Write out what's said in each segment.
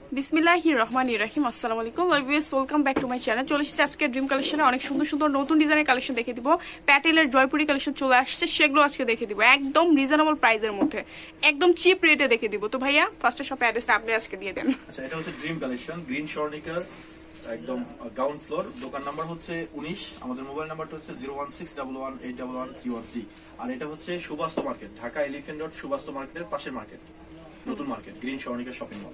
বিসমিল্লাহির রহমানির রহিম। আসসালামু আলাইকুম viewers, welcome back to my channel. চলে এসেছি আজকে ড্রিম কালেকশনে অনেক সুন্দর সুন্দর নতুন ডিজাইনের কালেকশন দেখে দিব। প্যাটেলের জয়পুরি কালেকশন চলে আসছে, সেগুলো আজকে দেখে দিব একদম রিজনেবল প্রাইসের মধ্যে, একদম চিপ রেটে দেখে দিব। তো ভাইয়া ফার্স্টে সব অ্যাড্রেসটা আপনি আজকে দিয়ে দেন। আচ্ছা, এটা হচ্ছে ড্রিম কালেকশন, গ্রিন স্বর্ণিকার একদম গ্রাউন্ড ফ্লোর। দোকান নাম্বার হচ্ছে 19। আমাদের মোবাইল নাম্বারটা হচ্ছে 01611811313। আর এটা হচ্ছে Subastu market, Dhaka Elephant Road Subastu মার্কেটের পাশের মার্কেট, নতুন market, green Swarnika shopping mall.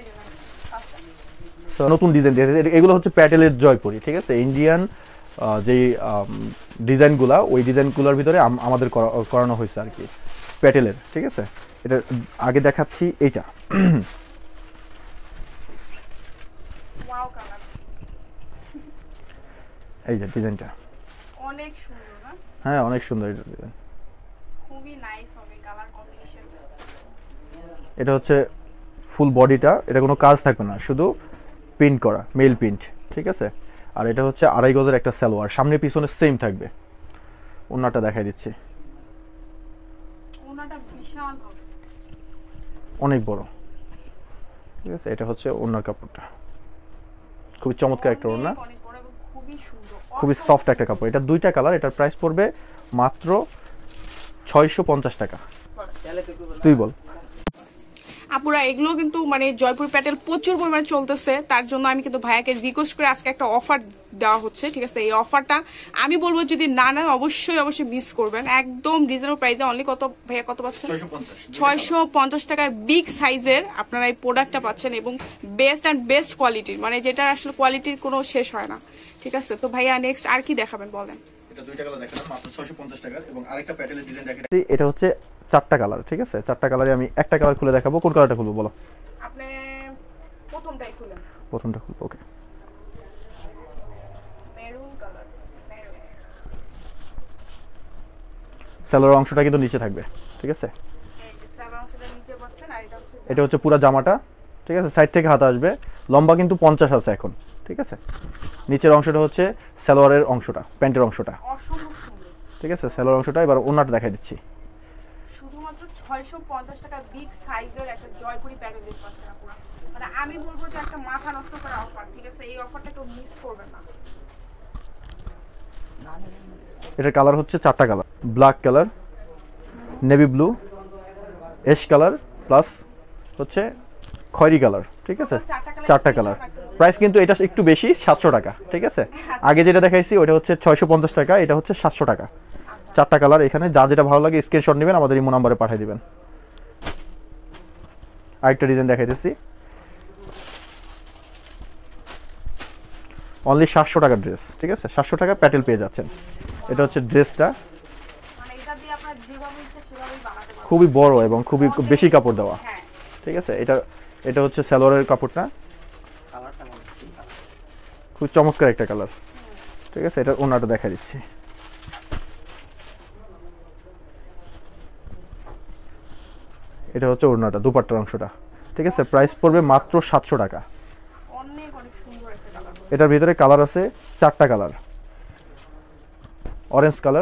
নতুন ডিজাইন দিয়েছে, এগুলো হচ্ছে প্যাটেলের জয়পুরি, ঠিক আছে। ইন্ডিয়ান যে ডিজাইনগুলা, ওই ডিজাইনগুলোর ভিতরে আমাদের করানো হয়েছে আর কি, প্যাটেলের, ঠিক আছে। এটা আগে দেখাচ্ছি এইটা, এই যে ডিজাইনটা অনেক সুন্দর না? হ্যাঁ, অনেক সুন্দর এটা ডিজাইন, খুবই নাইস হবে কালার কম্বিনেশনটা। এটা হচ্ছে ফুল বডিটা, এটা কোনো কাজ থাকবে না, শুধু প্রিন্ট করা, মেল প্রিন্ট, ঠিক আছে। আর এটা হচ্ছে 2.5 গজের একটা সালোয়ার, সামনে পিছনে সেম থাকবে। ওন্নাটা দেখাই দিচ্ছি, ওন্নাটা বিশাল হবে, অনেক বড়, ঠিক আছে। এটা হচ্ছে ওন্নার কাপড়টা, খুবই চমৎকার একটা ওন্না, খুবই সফট একটা কাপড়। এটা দুইটা কালার, এটার প্রাইস পড়বে মাত্র 650 টাকা। তুই বল। আপুরা, এগুলো কিন্তু মানে জয়পুর প্যাটেল প্রচুর পরিমাণে চলতেছে, তার জন্য আমি কিন্তু ভাইয়াকে রিকোয়েস্ট করে আজকে একটা অফার দেওয়া হচ্ছে, ঠিক আছে। এই অফারটা আমি বলবো যদি না অবশ্যই মিস করবেন, একদম রিজনেবল প্রাইসে। অনলি কত ভাইয়া, কত পাচ্ছেন? 650 টাকায় বিগ সাইজের আপনারা এই প্রোডাক্টটা পাচ্ছেন, এবং বেস্ট অ্যান্ড বেস্ট কোয়ালিটির, মানে যেটা আসলে কোয়ালিটির কোনো শেষ হয় না, ঠিক আছে। তো ভাইয়া নেক্সট আর কি দেখাবেন বলেন? এটা দুইটা কালার দেখালাম মাত্র 650 টাকার, এবং আরেকটা প্যাটেলের ডিজাইন দেখাচ্ছি। এটা হচ্ছে 4টা কালার, ঠিক আছে। 4টা কালারে আমি একটা কালার খুলে দেখাবো। কোন কালারটা খুলবো বলো? আপনি প্রথমটাই খুলেন। প্রথমটা খুলবো, okay. Maroon colour, maroon. Salwar অংশটা কিন্তু নিচে থাকবে, ঠিক আছে। এই যে সালোয়ার অংশটা নিচে পাচ্ছেন, আর এটা হচ্ছে পুরো জামাটা, ঠিক আছে। সাইড থেকে হাতা আসবে, লম্বা কিন্তু 50 আছে এখন, ঠিক আছে। নিচের অংশটা হচ্ছে সালোয়ারের অংশটা, প্যান্টের অংশটা, অসম্ভব সুন্দর, ঠিক আছে। সালোয়ার অংশটা এবার ওন্নাটা দেখাই দিচ্ছি। শুধুমাত্র 650 টাকা বিগ সাইজের একটা জয়পুরি প্যাটেল ড্রেস পাচ্ছেন আপনারা। মানে আমি বলবো যে একটা মাথা নষ্ট করা অফার, ঠিক আছে। এই অফারটা কেউ মিস করবেন না। এটার কালার হচ্ছে 4টা colour, black colour, navy blue, ash colour, plus হচ্ছে খয়েরি কালার, ঠিক আছে। 4টা কালার। প্রাইস কিন্তু এটা একটু বেশি, 700 টাকা, ঠিক আছে। আগে যেটা দেখাইছি ওটা হচ্ছে 650 টাকা, এটা হচ্ছে 700 টাকা। 4টা কালার, এখানে যা যেটা ভালো লাগে স্ক্রিনশট নেবেন, আমাদের ইমো নাম্বারে পাঠিয়ে দিবেন। আরেকটা ডিজাইন দেখাইতেছি, অনলি 700 টাকার ড্রেস, ঠিক আছে। 700 টাকা প্যাটেল পেয়ে যাচ্ছেন। এটা হচ্ছে ড্রেসটা, মানে এটা দিয়ে আপনারা যেভাবে ইচ্ছা সেভাবেই বানাতে পারবেন। খুবই বড় এবং খুবই বেশি কাপড় দেওয়া, ঠিক আছে। এটা হচ্ছে সালোয়ারের কাপড়টা, খুব চমৎকার একটা কালার, ঠিক আছে। এটা ওন্নাটা দেখা দিচ্ছি, এটা হচ্ছে ওড়নাটা, দুপাট্টার অংশটা, ঠিক আছে। প্রাইস পড়বে মাত্র 700 টাকা। অনেক সুন্দর একটা কালার। এটার ভিতরে কালার আছে 4টা কালার, অরেঞ্জ কালার,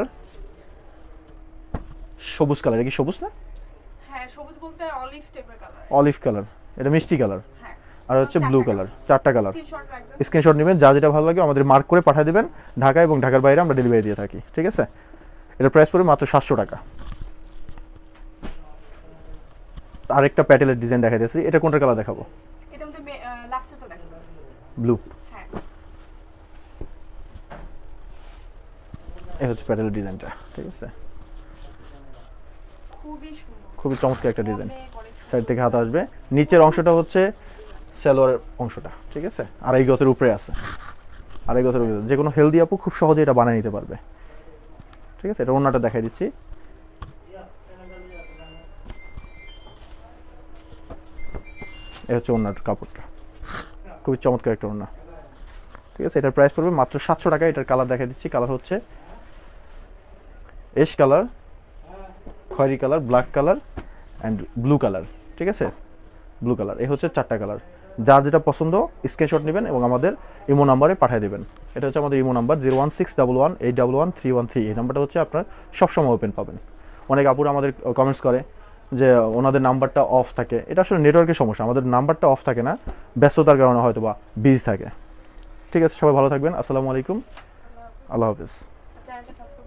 সবুজ কালার। এটা কি সবুজ না? হ্যাঁ, সবুজ বলতে অলিভ টাইপের কালার। অলিভ কালার, এটা মিষ্টি কালার, হ্যাঁ। আর হচ্ছে ব্লু কালার। 4টা কালার। স্ক্রিনশট স্ক্রিনশট নেবেন, যা যেটা ভালো লাগে আমাদের মার্ক করে পাঠিয়ে দিবেন। ঢাকা এবং ঢাকার বাইরে আমরা ডেলিভারি দিয়ে থাকি, ঠিক আছে। এটার প্রাইস পড়বে মাত্র 700 টাকা। আরেকটা প্যাটেলের ডিজাইন দেখা দিয়েছি, এটা কোনটা কালার দেখাবো? এটা মধ্যে লাস্টটা দেখাবো, ব্লু। হ্যাঁ, এই হচ্ছে প্যাটেলের ডিজাইনটা, ঠিক আছে। খুবই সুন্দর, খুবই চমৎকার একটা ডিজাইন। অনেক সুন্দর। সাইড থেকে হাতা আসবে, নিচের অংশটা হচ্ছে সালোয়ারের অংশটা, ঠিক আছে। 2.5 গজের উপরে আছে, 2.5 গজের উপরে। যে কোনো হেলদি আপু খুব সহজে এটা বানিয়ে নিতে পারবে, ঠিক আছে। এটা ওন্নাটা দেখাই দিচ্ছি, এই হচ্ছে ওন্নার কাপড়টা, খুবই চমৎকার একটা ওন্না, ঠিক আছে। এটার প্রাইস পড়বে মাত্র 700 টাকা। এটার কালার দেখাই দিচ্ছি, কালার হচ্ছে অ্যাশ কালার, খয়েরি colour, black colour and blue colour, ঠিক আছে। ব্লু কালার, এই হচ্ছে 4টা কালার। যার যেটা পছন্দ স্ক্রিনশট নেবেন এবং আমাদের ইমো নাম্বারে পাঠিয়ে দেবেন। এটা হচ্ছে আমাদের ইমো নাম্বার 01611811313। এই নাম্বারটা হচ্ছে আপনার সবসময় ওপেন পাবেন। অনেক আপুরা আমাদের কমেন্টস করে যে ওনাদের নাম্বারটা অফ থাকে, এটা আসলে নেটওয়ার্কের সমস্যা, আমাদের নাম্বারটা অফ থাকে না, ব্যস্ততার কারণে হয়তো বা বিজি থাকে। ঠিক আছে, সবাই ভালো থাকবেন, আসসালামু আলাইকুম, আল্লাহ হাফিজ। চ্যানেলটা সাবস্ক্রাইব